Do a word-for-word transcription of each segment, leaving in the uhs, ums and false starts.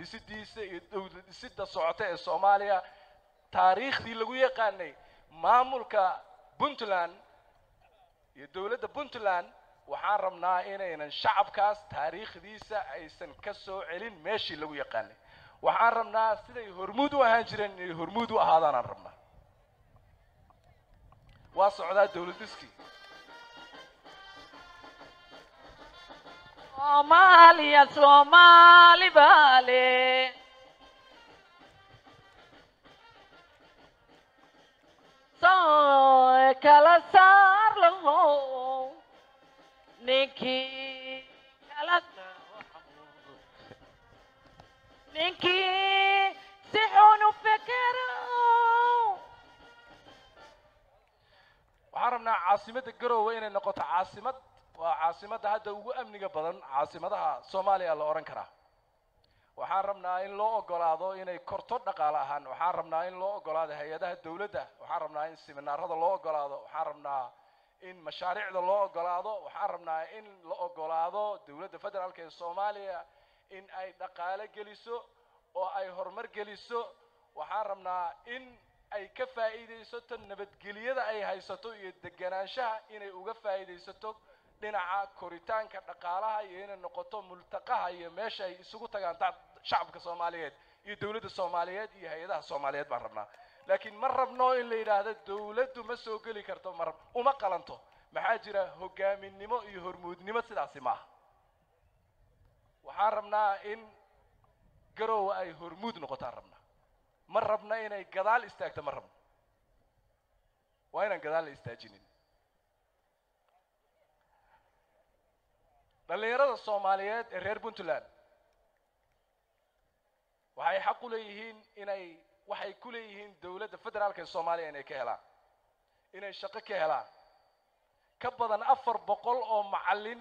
dhisidiisa iyo dowlad dhisida socota ee Soomaaliya taariikhdii lagu yaqaanay maamulka Puntland iyo dowladda Puntland waxaan rabnaa inaynan shacabkaas taariikhdiisa aysan ka soo celin meeshii lagu yaqaanay waxaan rabnaa siday hormuud u ahaan jireen inay hormuud u ahaadaan aan rabnaa waa socdaa dowlad dhiski Somalia Somali Bale So kala saar lo Niki kala Niki sixunu fikiro waxaan rabnaa caasimadda Garowe inay noqoto caasimad waa caasimadda hadda ugu amniga badan caasimadaha Soomaaliya la oran karaa waxaan rabnaa in loo ogolaado inay korto dhaqaale ahaan waxaan rabnaa in loo ogolaado hay'adaha dawladda waxaan rabnaa in seminaarada loo ogolaado waxaan rabnaa in mashaariicda loo ogolaado waxaan rabnaa in la ogolaado dawladda federaalka ee Soomaaliya in ay dhaqaale geliso oo ay horumar geliso waxaan rabnaa in ay ka faa'iideysato nabadgelyada ay haysato iyo deganaanshaha inay uga faa'iideysato dhinaca koritaanka dhaqaalaha iyo inay noqoto multaqaha iyo meesha ay isugu tagaan shacabka Soomaaliyeed iyo dawladda Soomaaliyeed iyo hay'adaha Soomaaliyeed baan rabnaa laakiin ma rabno in la yiraahdo dawladdu ma soo gali karto mar uma qalanto maxaa jira hogaaminimo iyo hormuudnimo sidaas ma aha waxaan rabnaa in Garowe ay hormuud noqotaan rabnaa ma rabna inay gadaal istaagto ma rabno waa inaan gadaal istaajinin dhalinyarada Soomaaliyeed ee reer Puntland waxay xaq u leeyihiin inay waxay ku leeyihiin dawladda federaalka ee Soomaaliya inay ka helaan inay shaqo ka helaan ka badan afar boqol oo macallin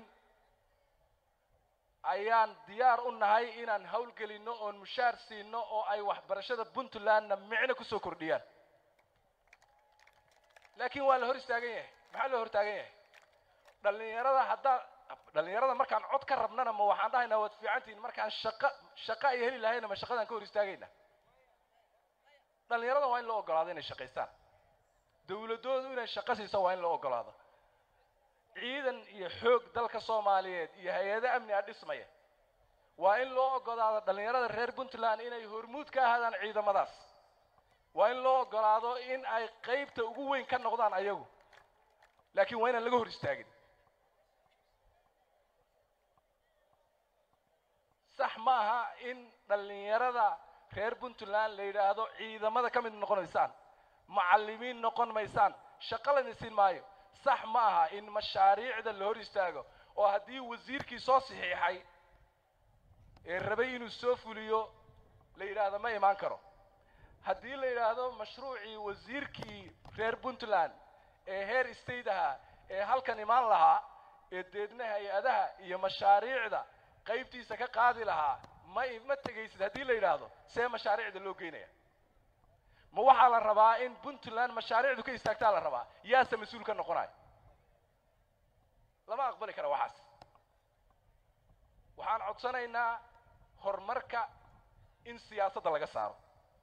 ayaan diyaar u nahay inaan hawl gelino oo mushaar siino oo ay waxbarashada Puntlandna micna ku soo kordhiyaan laakiin waa la hor istaagan yahay maxaa la hor taagan yahay dhalinyarada hadda dhalinyarada markaan cod ka rabnana ma waxaan dhahaynaa wad fiicantiin markaan shaqo shaqo ay heli lahayn ma shaqadan ka hor istaagayna dhalinyarada waa in loo ogolaado inay shaqeystaan dawladoodu inay shaqo siiso waa in loo ogolaado ciidan iyo xoog dalka Soomaaliyeed iyo hay'ado amni ah dhismaya waa in loo ogolaado dhalinyarada reer Puntland inay hormuud ka ahaadaan ciidamadaas waa in loo ogolaado in ay qaybta ugu weyn ka noqdaan ayagu laakiin waa inaan laga hor istaagin sax ma aha in dhalinyarada reer Puntland la yiraahdo ciidamada ka mid noqonaysaan macallimiin noqon maysaan shaqo la nisin maayo sax ma aha in mashaariicda la hor istaago oo hadii wasiirkii soo saxiixay ee rabay inuu soo fuliyo la yiraahdo ma iman karo hadii la yiraahdo mashruucii wasiirkii reer Puntland ee heer state ah ee halkan imaan lahaa ee deedna hay'adaha iyo mashaariicda qaybtiisa ka qaadi lahaa ma ma tagaysid hadii la yiraahdo see mashaariicda loo geenaya ma waxa la rabaa in Puntland mashaariicdu ka istaagtaa la rabaa yaa sa mas'uul ka noqonay lama aqbali karo waxaas waxaan codsanaynaa horumarka in siyaasadda laga saaro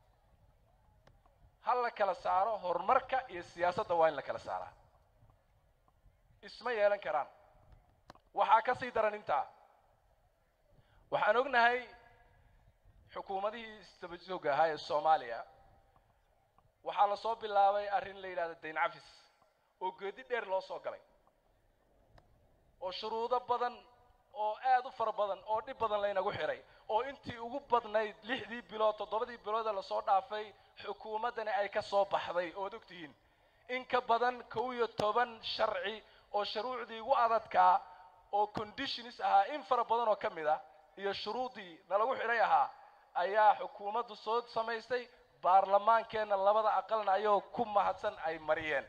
hal la kala saaro horumarka iyo siyaasadda waa in la kala saaraa isma yeelan karaan waxa ka sii daran inta waxaan ognahay xukuumadii istabajooga ahaa ee Soomaaliya waxaa la soo bilaabay arrin la yiraahdo deyn cafis oo geedi dheer loo soo galay oo shuruudo badan oo aad u fara badan oo dhib badan la inagu xiray oo intii ugu badnayd lixdii bilood toddobadii bilood la soo dhaafay xukuumadana ay ka soo baxday oo ogtihiin in ka badan kow iyo toban sharci oo shuruucdii ugu adadka oo conditions ah in fara badan oo kamid ah iyo shuruudii nalagu xiray ahaa ayaa xukuumaddu soo samaysay baarlamaankeena labada aqalna ayoo ku mahadsan ay mariyeen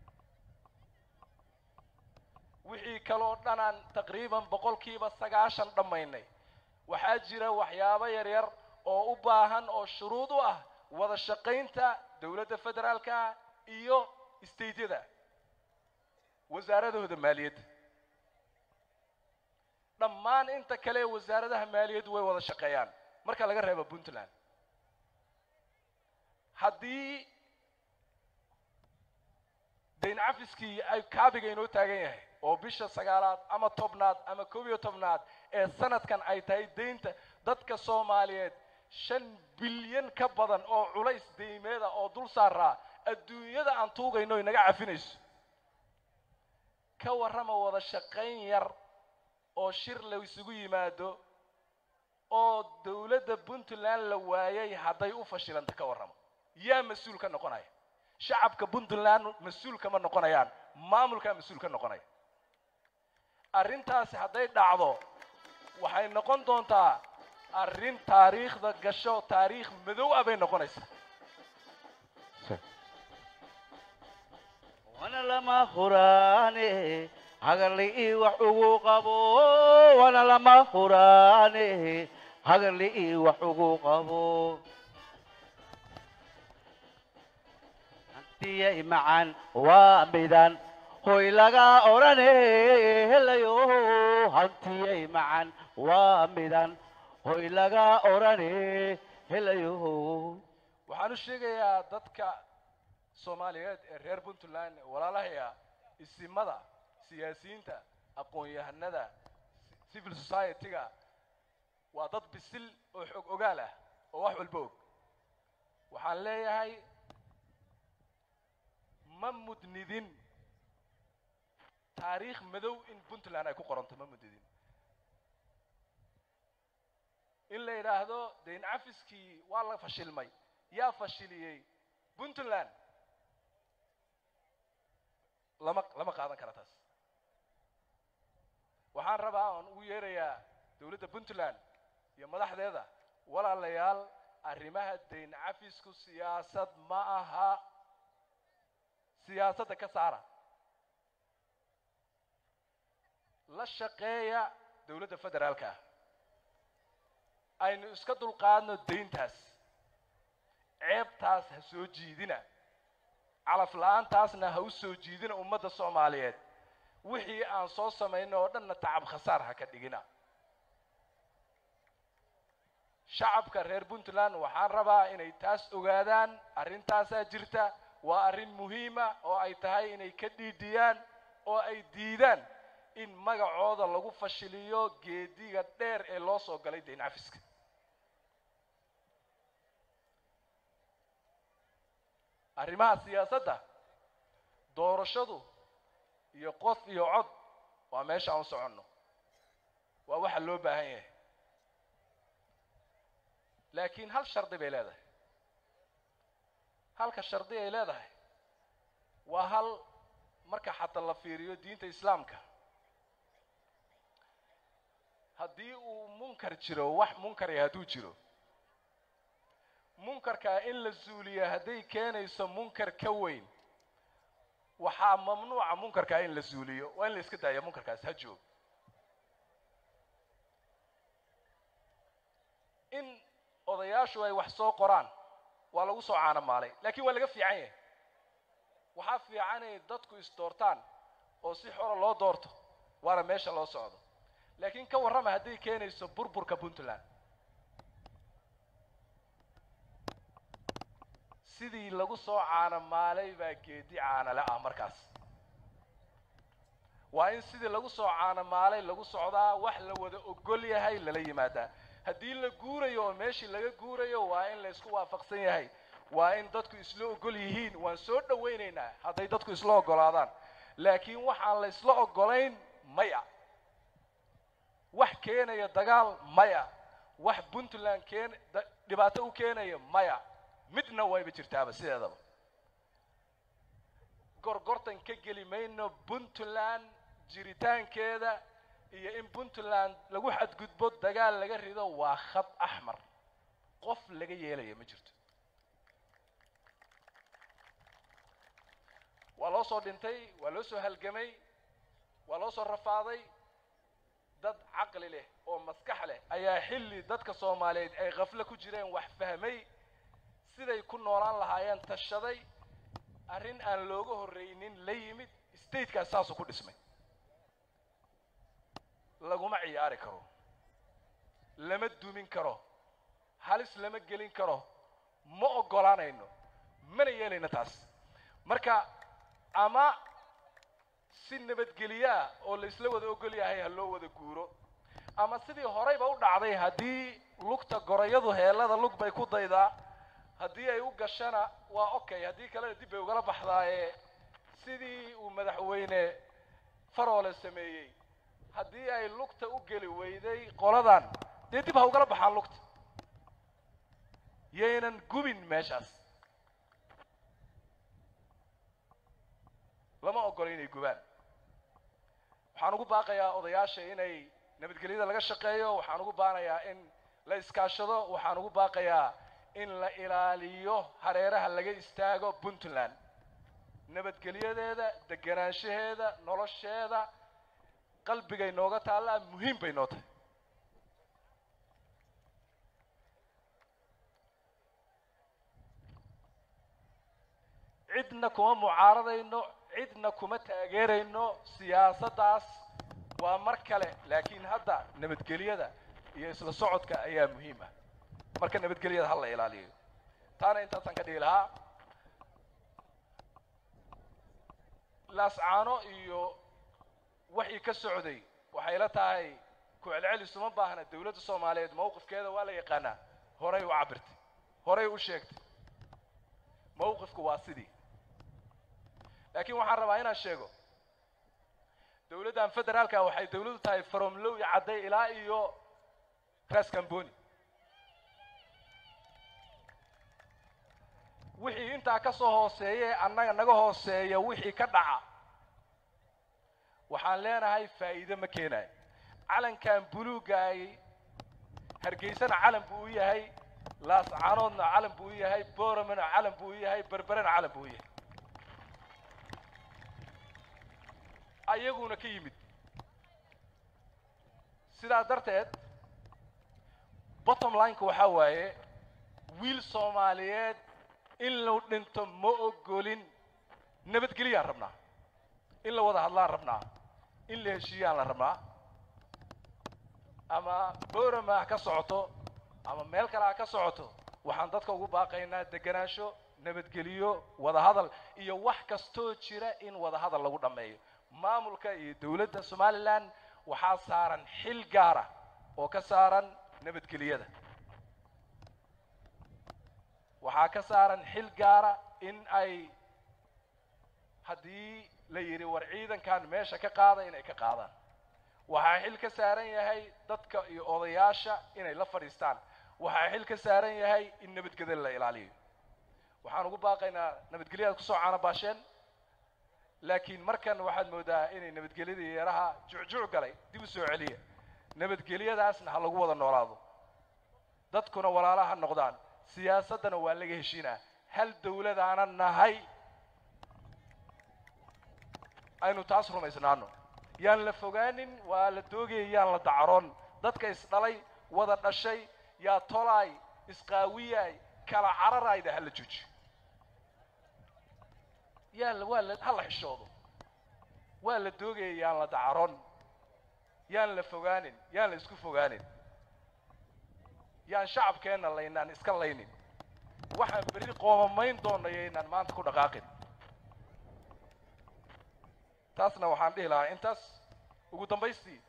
wixii kale oo dhanaan taqriiban boqolkiiba sagaashan dhamaynay waxaa jira waxyaabo yar yar oo u baahan oo shuruud u ah wada shaqaynta dawladda federaalka iyo isteedyada wasaaradooda maaliyadda dhammaan inta kale wasaaradaha maaliyaddu way wada shaqeeyaan marka laga reebo Puntland haddii dayn cafiskii ay kaabiga inoo taagan yahay oo bisha sagaalaad ama tobnaad ama koob iyo tobnaad ee sanadkan ay tahay deynta dadka Soomaaliyeed shan bilyan ka badan oo culays deymeeda oo dul saaraa adduunyada aan tuugayno inaga cafinayso ka warrama wada shaqayn yar oo shir la isugu yimaado oo dawladda Puntland la waayay hadday u fashilanta ka warrama yaa mas'uul ka noqonaya shacabka Puntland mas'uul kama noqonayaan maamulka mas'uul ka noqonaya arrintaas hadday dhacdo waxay noqon doontaa arrin taariikhda gasho taariikh madow ah bay noqonaysaa wana lama huraane hagarli wax ugu qabo wana lama huraane hagarli wax ugu qabo antiyay macaan waa midan hoy laga orane helayo antiyay macaan waa midan hoy laga orane helayo waxaan u sheegayaa dadka Soomaaliyeed ee reer Puntland walaalahaya isimada siyaasiyiinta aqoon-yahanada civil society-ga waa dad bisil oo xog ogaal ah oo wax walba og waxaan leeyahay ma mudnidin taariikh madow in Puntland ay ku qoranto ma mudnidin in la yiraahdo dayn cafiskii waa la fashilmay yaa fashiliyay Puntland lama lama qaadan kara taas waxaan rabaa aan ugu yeerayaa dawladda Puntland iyo madaxdeeda walaalayaal arrimaha dayn cafisku siyaasad ma aha siyaasadda ka saara la shaqeeya dawladda federaalka aynu iska dulqaadno deyntaas ceebtaas ha soo jiidina calaf la'aantaasna ha u soo jiidina ummadda Soomaaliyeed wixii aan soo sameeyno oo dhanna tacab khasaar ha ka dhigina shacabka reer Puntland waxaan rabaa inay taas ogaadaan arrintaas jirta waa arrin muhiim ah oo ay tahay inay ka dhiidiyaan oo ay diidaan in magacooda lagu fashiliyo geediga dheer ee loo soo galay dayn cafiska arrimaha siyaasadda doorashadu iyo qof iyo cod waa meesha aan soconno waa waxa loo baahan yahay laakiin hal shardi bay leedahay halka shardi ay leedahay waa hal marka xataa la fiiriyo diinta islaamka haddii uu munkar jiro wax munkar ah hadduu jiro munkarka in la suuliyo hadday keenayso munkar ka weyn waxaa mamnuuca munkarka in la suuliyo waa in la iska daayo munkarkaas ha joog in odayaashu ay wax soo qoraan waa lagu soo caanamaalay laakiin waa laga fiican yahay waxaa fiican in dadku is doortaan oo si xor loo doorto waana meesha loo socdo laakiin ka warrama hadday keenayso burburka Puntland sidii lagu soo caanamaalay baa geedi caanale ah markaas waa in sidii lagu soo caanamaalay lagu socdaa wax la wada ogol yahay lala yimaadaa haddii la guurayo oo meeshii laga guurayo waa in la isku waafaqsan yahay waa in dadku isla ogol yihiin waan soo dhaweynaynaa hadday dadku isla ogolaadaan laakiin waxaan la isla ogolayn maya wax keenaya dagaal maya wax Puntland keen dhibaato u keenaya maya midna wayba jirtaaba sideedaba gorgortan ka geli mayno Puntland jiritaankeeda iyo in Puntland lagu xadgudbo dagaal laga rido waa khad ahmar qof laga yeelaya ma jirto waa loo soo dhintay waa loo soo halgamay waa loo soo rafaaday dad caqli leh oo maskax leh ayaa xilli dadka Soomaaliyeed ay qafla ku jireen wax fahmay siday ku noolaan lahaayeen tashaday arrin aan looga horeynin la yimid state-ka saas ku dhismay laguma ciyaari karo lama dumin karo halis lama gelin karo ma ogolaanayno mana yeelayno taas marka ama si nabadgelya oo la isla wada ogol yahay ha loo wada guuro ama sidii horeyba u dhacday hadii lugta gorayadu heelada lug bay ku daydaa hadii ay u gashana waa okay hadii kale dib bay uga baxdaaye sidii uu madaxweyne Faroole sameeyay hadii ay lugta u gali weyday qoladan dib dib ha uga baxaan lugta yeenan gubin meeshaas lama ogol inay gubaan waxaan ugu baaqayaa odayaasha inay nabadgelyada laga shaqeeyo waxaan ugu baanayaa in la iskaashado waxaan ugu baaqayaa in la ilaaliyo hareeraha laga istaago Puntland nabadgelyadeeda deganaanshaheeda nolosheeda qalbigay nooga taala muhiim bay noqotay cidna kuma mucaaradayno cidna kuma taageerayno siyaasaddaas waa mar kale laakiin hadda nabadgelyada iyo isla socodka ayaa muhiim ah marka nabadgelyada hal la ilaaliyo taana intaasaan ka dhigi lahaa laascaano iyo wixii ka socday waxay la tahay ku celcelis uma baahna dawladda Soomaaliyeed mowqifkeeda waa la yaqaanaa horay u cabirtay horay u sheegtay mowqifku waa sidii laakiin waxaan rabaa inaan sheego dawladdan federaalka waxay dawladdu tahay from low iyo caday ilaa iyo Ras Kamboni wixii inta ka soo hooseeyay annaga naga hooseeya wixii ka dhaca waxaan leenahay faa'iido ma keenay calankan buluugaay hargeysana calan buu yahay laascaanoodna calan buu yahay booramana calan buu yahay berberana calan buu yahay ayaguna ka yimid sidaa darteed bottom line-ka waxaa waaye wiil Soomaaliyeed in loo dhinto ma ogolin nabadgelyo rabnaa in la wada hadlaan rabnaa in la heshiiyaan la rabnaa ama boorama ka socoto ama meel kale ka socoto waxaan dadka ugu baaqaynaa deganaansho nabadgelyo wada hadal iyo wax kasto jira in wada hadal lagu dhameeyo maamulka iyo dawladda Somaliland waxaa saaran xil gaar ah oo ka saaran nabadgelyada waxaa ka saaran xil gaar ah in ay hadii la yiri war ciidankan meesha ka qaada inay ka qaadaan waxaa xil ka saaran yahay dadka iyo odayaasha inay la fadhiistaan waxaa xil ka saaran yahay in nabadgelyada la ilaaliyo waxaan ugu baaqaynaa nabadgelyada ku soo caana baasheen laakiin markan waxaad moodaa inay nabadgelyada yaraha juujuuc galay dib u soo celiya nabadgelyadaasna ha lagu wada noolaado dadkuna walaalaha noqdaan siyaasadana waa laga heshiinaa hal dawlad aan nahay aynu taas rumaysnaano yaan la fogaanin waa la doogay yaan la dacaroon dadka is dhalay wada dhashay yaa tolay isqaawiyay kala cararayda hal jooji yaa la wala hal xishoodo waa la doogay yaan la dacaroon yaan la fogaanin yaan la isku fogaanin yaan shacabkeena laynaan iska laynin waxaan bari qoomamayn doonay inaan maanta ku dhaqaaqin taasna waxaan dhihi lahaa intaas ugu dambaystii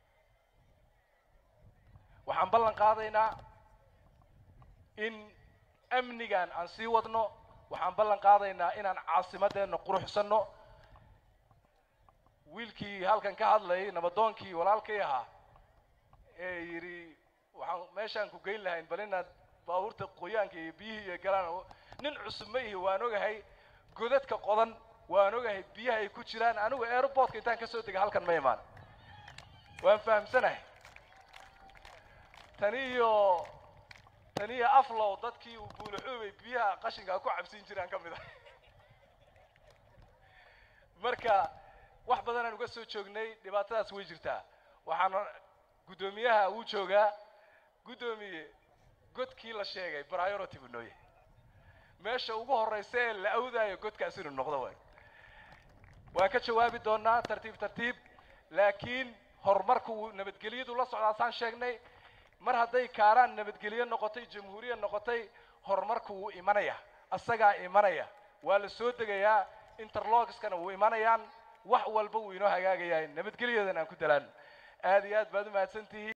waxaan ballan qaadaynaa in amnigan aan sii wadno waxaan ballan qaadaynaa inaan caasimadeena quruxsano wiilkii halkan ka hadlayay nabadoonkii walaalkay ahaa ee yiri waxaan meeshaan ku geyn lahayn bal inaad baabuurta qoyaanka iyo biyihii iyo galaan nin cusub ma ihi waan ogahay godadka qodan waan ogahay biyaha ay ku jiraan anigu airportka intaan ka soo degay halkan ma imaan waan fahamsanahay taniyo taniyo aflow dadkii uu buulaxoobay biyaha qashinka ku cabsin jiraan kamid ah marka wax badan aan uga soo joognay dhibaatadaas way jirtaa waxaan gudoomiyaha uu joogaa gudoomiye godkii la sheegay priority buu nooyahay meesha ugu horeysa ee la awdaayo godkaas inuu noqdo way waa ka jawaabi doonaa tartiib tartiib laakiin horumarku nabadgelyadu la socdaa saan sheegnay mar hadday kaaraan nabadgelyo noqotay jamhuuriya noqotay horumarku wuu imanaya asagaa imanaya waa la soo degayaa interlogskana wuu imanayaan wax walba wuu inoo hagaagayaa nabadgelyadana aan ku dalaan aad iyo aad baad u mahadsantihiin